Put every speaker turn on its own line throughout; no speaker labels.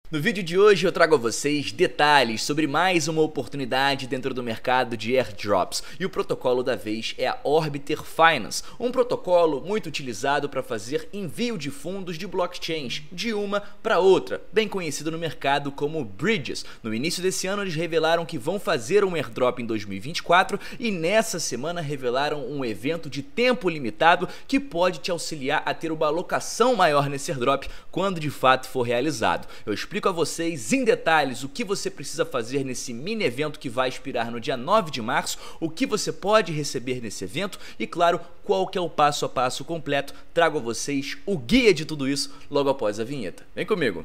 No vídeo de hoje eu trago a vocês detalhes sobre mais uma oportunidade dentro do mercado de airdrops, e o protocolo da vez é a Orbiter Finance, um protocolo muito utilizado para fazer envio de fundos de blockchains de uma para outra, bem conhecido no mercado como bridges. No início desse ano eles revelaram que vão fazer um airdrop em 2024 e nessa semana revelaram um evento de tempo limitado que pode te auxiliar a ter uma alocação maior nesse airdrop quando de fato for realizado. Eu explico a vocês em detalhes o que você precisa fazer nesse mini evento que vai expirar no dia 9 de março, o que você pode receber nesse evento e, claro, qual que é o passo a passo completo. Trago a vocês o guia de tudo isso logo após a vinheta. Vem comigo!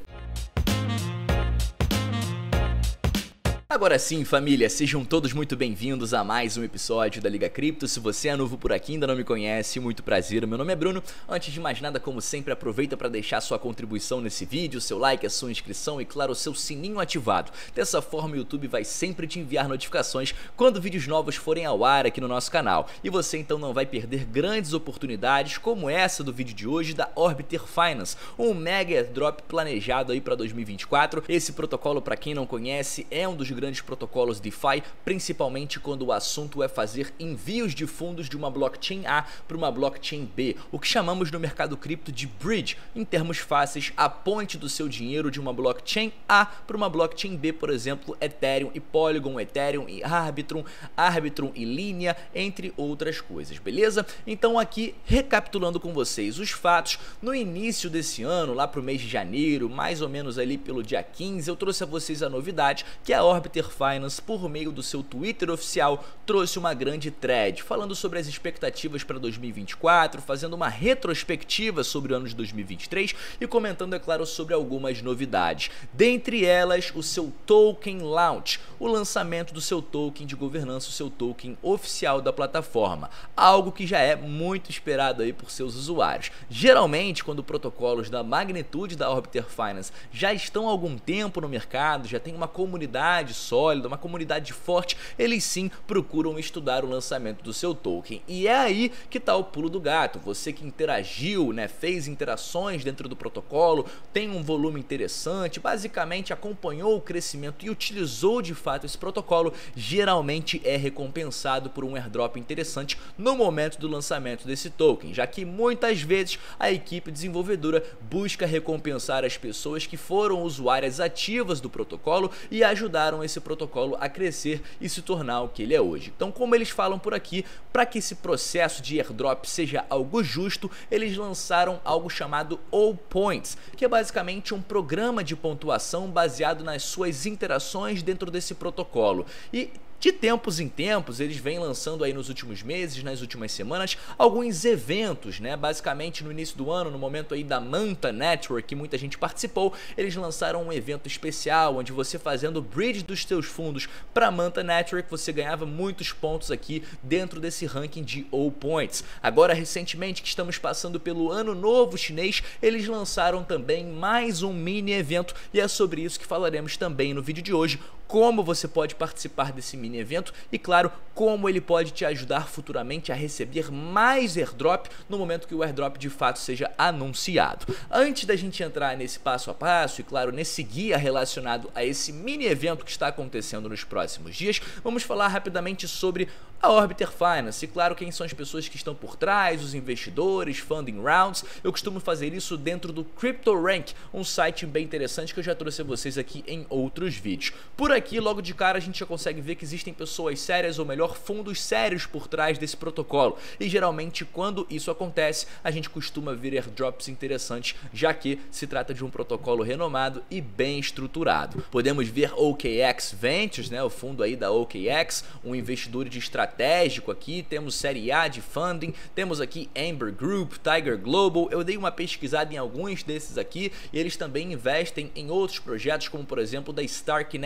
Agora sim, família, sejam todos muito bem-vindos a mais um episódio da Liga Cripto. Se você é novo por aqui e ainda não me conhece, muito prazer, meu nome é Bruno. Antes de mais nada, como sempre, aproveita para deixar sua contribuição nesse vídeo, seu like, a sua inscrição e, claro, o seu sininho ativado. Dessa forma, o YouTube vai sempre te enviar notificações quando vídeos novos forem ao ar aqui no nosso canal. E você então não vai perder grandes oportunidades como essa do vídeo de hoje da Orbiter Finance, um mega airdrop planejado aí para 2024. Esse protocolo, para quem não conhece, é um dos grandes protocolos DeFi, principalmente quando o assunto é fazer envios de fundos de uma blockchain A para uma blockchain B, o que chamamos no mercado cripto de bridge. Em termos fáceis, a ponte do seu dinheiro de uma blockchain A para uma blockchain B, por exemplo, Ethereum e Polygon, Ethereum e Arbitrum, Arbitrum e Linea, entre outras coisas, beleza? Então aqui, recapitulando com vocês os fatos, no início desse ano, lá para o mês de janeiro, mais ou menos ali pelo dia 15, eu trouxe a vocês a novidade que a Orbiter Finance, por meio do seu Twitter oficial, trouxe uma grande thread falando sobre as expectativas para 2024, fazendo uma retrospectiva sobre o ano de 2023 e comentando, é claro, sobre algumas novidades. Dentre elas, o seu Token Launch, o lançamento do seu token de governança, o seu token oficial da plataforma, algo que já é muito esperado aí por seus usuários. Geralmente, quando protocolos da magnitude da Orbiter Finance já estão há algum tempo no mercado, já tem uma comunidade sólida, uma comunidade forte, eles sim procuram estudar o lançamento do seu token. E é aí que está o pulo do gato. Você que interagiu, fez interações dentro do protocolo, tem um volume interessante, basicamente acompanhou o crescimento e utilizou de fato esse protocolo, geralmente é recompensado por um airdrop interessante no momento do lançamento desse token, já que muitas vezes a equipe desenvolvedora busca recompensar as pessoas que foram usuárias ativas do protocolo e ajudaram esse protocolo a crescer e se tornar o que ele é hoje. Então, como eles falam por aqui, para que esse processo de airdrop seja algo justo, eles lançaram algo chamado All Points, que é basicamente um programa de pontuação baseado nas suas interações dentro desse protocolo. E de tempos em tempos, eles vêm lançando aí nos últimos meses, nas últimas semanas, alguns eventos, basicamente no início do ano, no momento aí da Manta Network, que muita gente participou, eles lançaram um evento especial, onde você fazendo o bridge dos seus fundos para Manta Network, você ganhava muitos pontos aqui dentro desse ranking de All Points. Agora, recentemente, que estamos passando pelo Ano Novo Chinês, eles lançaram também mais um mini evento, e é sobre isso que falaremos também no vídeo de hoje, como você pode participar desse mini evento e, claro, como ele pode te ajudar futuramente a receber mais airdrop no momento que o airdrop de fato seja anunciado. Antes da gente entrar nesse passo a passo e, claro, nesse guia relacionado a esse mini evento que está acontecendo nos próximos dias, vamos falar rapidamente sobre a Orbiter Finance e, claro, quem são as pessoas que estão por trás, os investidores, funding rounds. Eu costumo fazer isso dentro do CryptoRank, um site bem interessante que eu já trouxe a vocês aqui em outros vídeos. Por aqui, logo de cara, a gente já consegue ver que existem pessoas sérias, ou melhor, fundos sérios por trás desse protocolo. E geralmente, quando isso acontece, a gente costuma ver airdrops interessantes, já que se trata de um protocolo renomado e bem estruturado. Podemos ver OKX Ventures, o fundo aí da OKX, um investidor de estratégico aqui, temos série A de funding, temos aqui Amber Group, Tiger Global. Eu dei uma pesquisada em alguns desses aqui e eles também investem em outros projetos, como por exemplo da Starknet,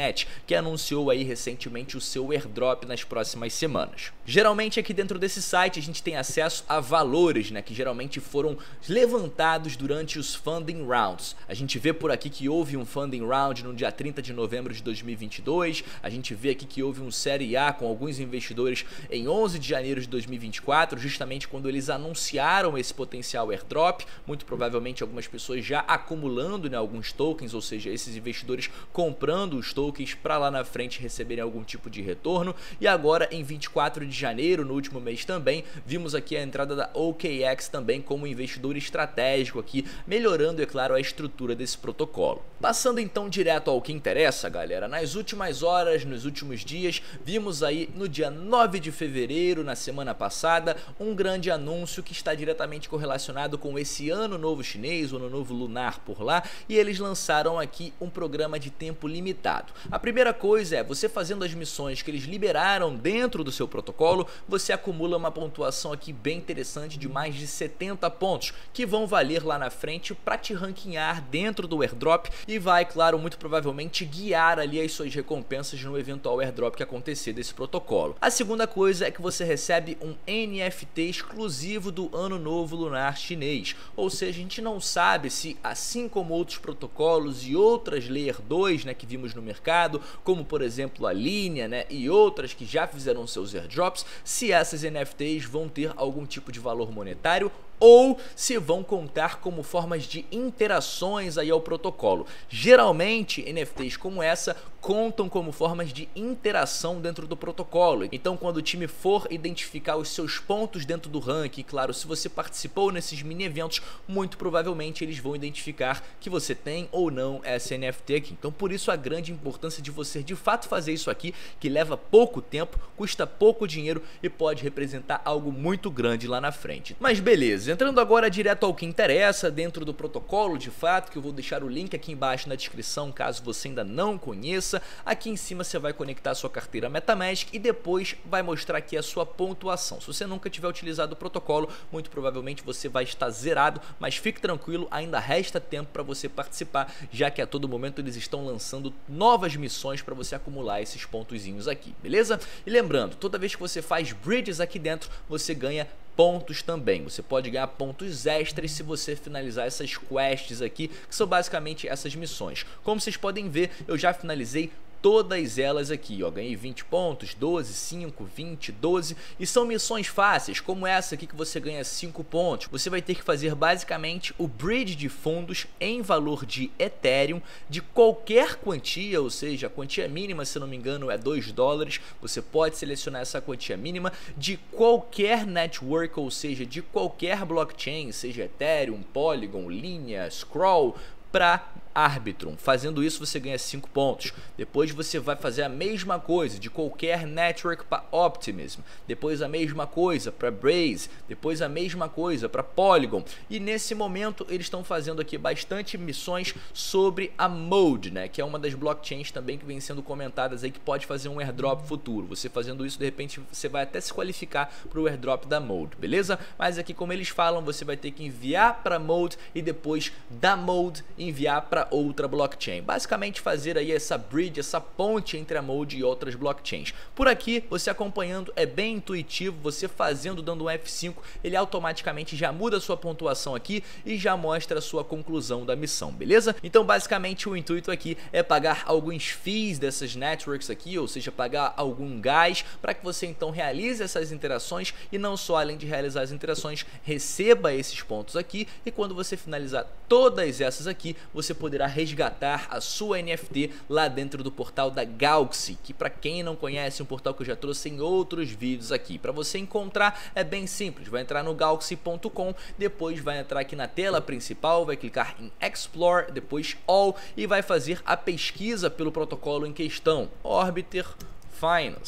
que anunciou aí recentemente o seu airdrop nas próximas semanas. Geralmente aqui dentro desse site a gente tem acesso a valores, né, que geralmente foram levantados durante os funding rounds. A gente vê por aqui que houve um funding round no dia 30 de novembro de 2022, a gente vê aqui que houve um Série A com alguns investidores em 11 de janeiro de 2024, justamente quando eles anunciaram esse potencial airdrop, muito provavelmente algumas pessoas já acumulando, né, alguns tokens, ou seja, esses investidores comprando os tokens para lá na frente receberem algum tipo de retorno. E agora em 24 de janeiro, no último mês também, vimos aqui a entrada da OKX também como investidor estratégico aqui, melhorando, é claro, a estrutura desse protocolo. Passando então direto ao que interessa, galera, nas últimas horas, nos últimos dias, vimos aí no dia 9 de fevereiro, na semana passada, um grande anúncio que está diretamente correlacionado com esse ano novo chinês, o ano novo lunar por lá, e eles lançaram aqui um programa de tempo limitado. A primeira coisa é, você fazendo as missões que eles liberaram dentro do seu protocolo, você acumula uma pontuação aqui bem interessante de mais de 70 pontos, que vão valer lá na frente para te ranquear dentro do airdrop e vai, claro, muito provavelmente guiar ali as suas recompensas no eventual airdrop que acontecer desse protocolo. A segunda coisa é que você recebe um NFT exclusivo do Ano Novo Lunar Chinês, ou seja, a gente não sabe se, assim como outros protocolos e outras Layer 2, né, que vimos no mercado, como por exemplo a Linea, né, e outras que já fizeram seus airdrops, se essas NFTs vão ter algum tipo de valor monetário ou se vão contar como formas de interações aí ao protocolo. Geralmente, NFTs como essa contam como formas de interação dentro do protocolo. Então, quando o time for identificar os seus pontos dentro do ranking, claro, se você participou nesses mini eventos, muito provavelmente eles vão identificar que você tem ou não essa NFT aqui. Então, por isso a grande importância de você de fato fazer isso aqui, que leva pouco tempo, custa pouco dinheiro e pode representar algo muito grande lá na frente. Mas beleza, entrando agora direto ao que interessa dentro do protocolo de fato, que eu vou deixar o link aqui embaixo na descrição caso você ainda não conheça. Aqui em cima você vai conectar a sua carteira MetaMask e depois vai mostrar aqui a sua pontuação. Se você nunca tiver utilizado o protocolo, muito provavelmente você vai estar zerado, mas fique tranquilo, ainda resta tempo para você participar, já que a todo momento eles estão lançando novas missões para você acumular esses pontozinhos aqui, beleza? E lembrando, toda vez que você faz bridges aqui dentro, você ganha pontos também. Você pode ganhar pontos extras se você finalizar essas quests aqui, que são basicamente essas missões. Como vocês podem ver, eu já finalizei todas elas aqui, ó, ganhei 20 pontos, 12, 5, 20, 12, e são missões fáceis, como essa aqui que você ganha 5 pontos. Você vai ter que fazer basicamente o bridge de fundos em valor de Ethereum, de qualquer quantia, ou seja, a quantia mínima, se não me engano, é $2, você pode selecionar essa quantia mínima, de qualquer network, ou seja, de qualquer blockchain, seja Ethereum, Polygon, Linea, Scroll, para Arbitrum. Fazendo isso você ganha 5 pontos. Depois você vai fazer a mesma coisa de qualquer network para Optimism, depois a mesma coisa para Braze, depois a mesma coisa para Polygon. E nesse momento eles estão fazendo aqui bastante missões sobre a Mode, né, que é uma das blockchains também que vem sendo comentadas aí, que pode fazer um airdrop futuro. Você fazendo isso, de repente você vai até se qualificar para o airdrop da Mode, beleza? Mas aqui, como eles falam, você vai ter que enviar para Mode e depois da Mode enviar para outra blockchain. Basicamente fazer aí essa bridge, essa ponte entre a Mode e outras blockchains. Por aqui, você acompanhando, é bem intuitivo, você fazendo, dando um F5, ele automaticamente já muda a sua pontuação aqui e já mostra a sua conclusão da missão, beleza? Então basicamente o intuito aqui é pagar alguns fees dessas networks aqui, ou seja, pagar algum gás para que você então realize essas interações e não só, além de realizar as interações, receba esses pontos aqui, e quando você finalizar todas essas aqui, você poderá resgatar a sua NFT lá dentro do portal da Galaxy, que, para quem não conhece, é um portal que eu já trouxe em outros vídeos aqui. Para você encontrar é bem simples, vai entrar no galaxy.com, depois vai entrar aqui na tela principal, vai clicar em Explore, depois All, e vai fazer a pesquisa pelo protocolo em questão, Orbiter Finance.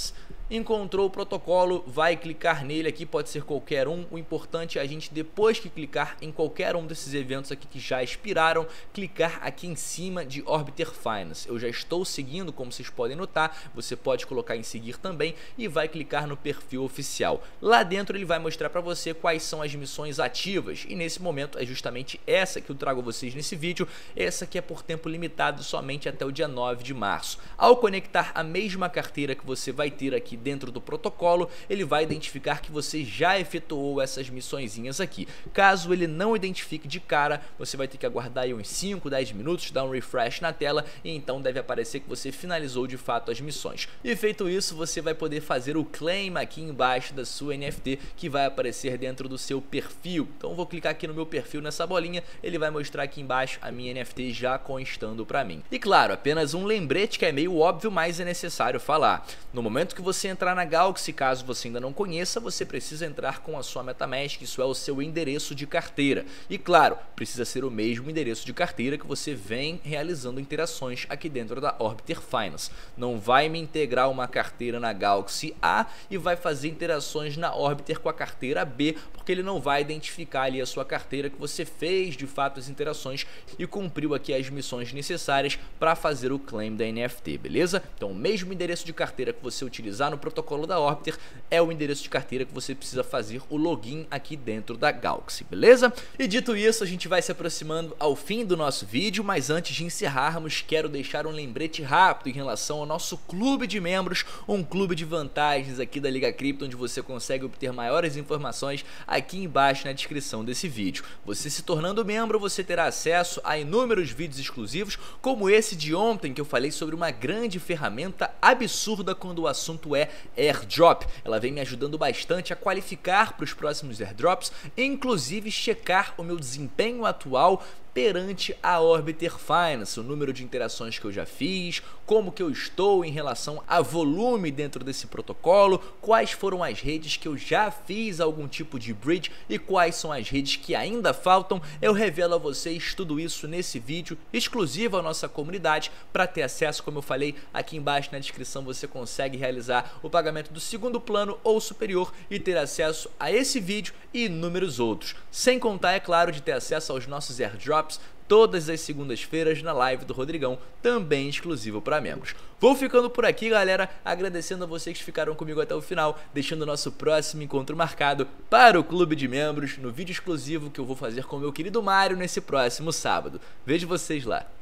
Encontrou o protocolo, vai clicar nele aqui, pode ser qualquer um. O importante é a gente, depois que clicar em qualquer um desses eventos aqui que já expiraram, clicar aqui em cima de Orbiter Finance. Eu já estou seguindo, como vocês podem notar, você pode colocar em seguir também e vai clicar no perfil oficial. Lá dentro ele vai mostrar para você quais são as missões ativas e nesse momento é justamente essa que eu trago a vocês nesse vídeo, essa que é por tempo limitado somente até o dia 9 de março. Ao conectar a mesma carteira que você vai ter aqui dentro do protocolo, ele vai identificar que você já efetuou essas missõezinhas aqui. Caso ele não identifique de cara, você vai ter que aguardar aí uns 5, 10 minutos, dar um refresh na tela e então deve aparecer que você finalizou de fato as missões. E feito isso, você vai poder fazer o claim aqui embaixo da sua NFT que vai aparecer dentro do seu perfil. Então eu vou clicar aqui no meu perfil nessa bolinha, ele vai mostrar aqui embaixo a minha NFT já constando para mim. E claro, apenas um lembrete que é meio óbvio, mas é necessário falar. No momento que você entrar na Galaxy, caso você ainda não conheça, você precisa entrar com a sua MetaMask, isso é o seu endereço de carteira. E claro, precisa ser o mesmo endereço de carteira que você vem realizando interações aqui dentro da Orbiter Finance. Não vai me integrar uma carteira na Galaxy A e vai fazer interações na Orbiter com a carteira B, porque ele não vai identificar ali a sua carteira que você fez de fato as interações e cumpriu aqui as missões necessárias para fazer o claim da NFT, beleza? Então o mesmo endereço de carteira que você utilizar no protocolo da Orbiter é o endereço de carteira que você precisa fazer o login aqui dentro da Galaxy, beleza? E dito isso, a gente vai se aproximando ao fim do nosso vídeo, mas antes de encerrarmos, quero deixar um lembrete rápido em relação ao nosso clube de membros, um clube de vantagens aqui da Liga Cripto, onde você consegue obter maiores informações aqui embaixo na descrição desse vídeo. Você se tornando membro, você terá acesso a inúmeros vídeos exclusivos, como esse de ontem que eu falei sobre uma grande ferramenta absurda quando o assunto é airdrop. Ela vem me ajudando bastante a qualificar para os próximos airdrops, inclusive checar o meu desempenho atual perante a Orbiter Finance, o número de interações que eu já fiz, como que eu estou em relação a volume dentro desse protocolo, quais foram as redes que eu já fiz algum tipo de bridge e quais são as redes que ainda faltam. Eu revelo a vocês tudo isso nesse vídeo exclusivo à nossa comunidade. Para ter acesso, como eu falei, aqui embaixo na descrição você consegue realizar o pagamento do segundo plano ou superior e ter acesso a esse vídeo e inúmeros outros, sem contar, é claro, de ter acesso aos nossos airdrops todas as segundas-feiras na live do Rodrigão, também exclusivo para membros. Vou ficando por aqui, galera, agradecendo a vocês que ficaram comigo até o final, deixando o nosso próximo encontro marcado para o clube de membros, no vídeo exclusivo que eu vou fazer com o meu querido Mário nesse próximo sábado. Vejo vocês lá.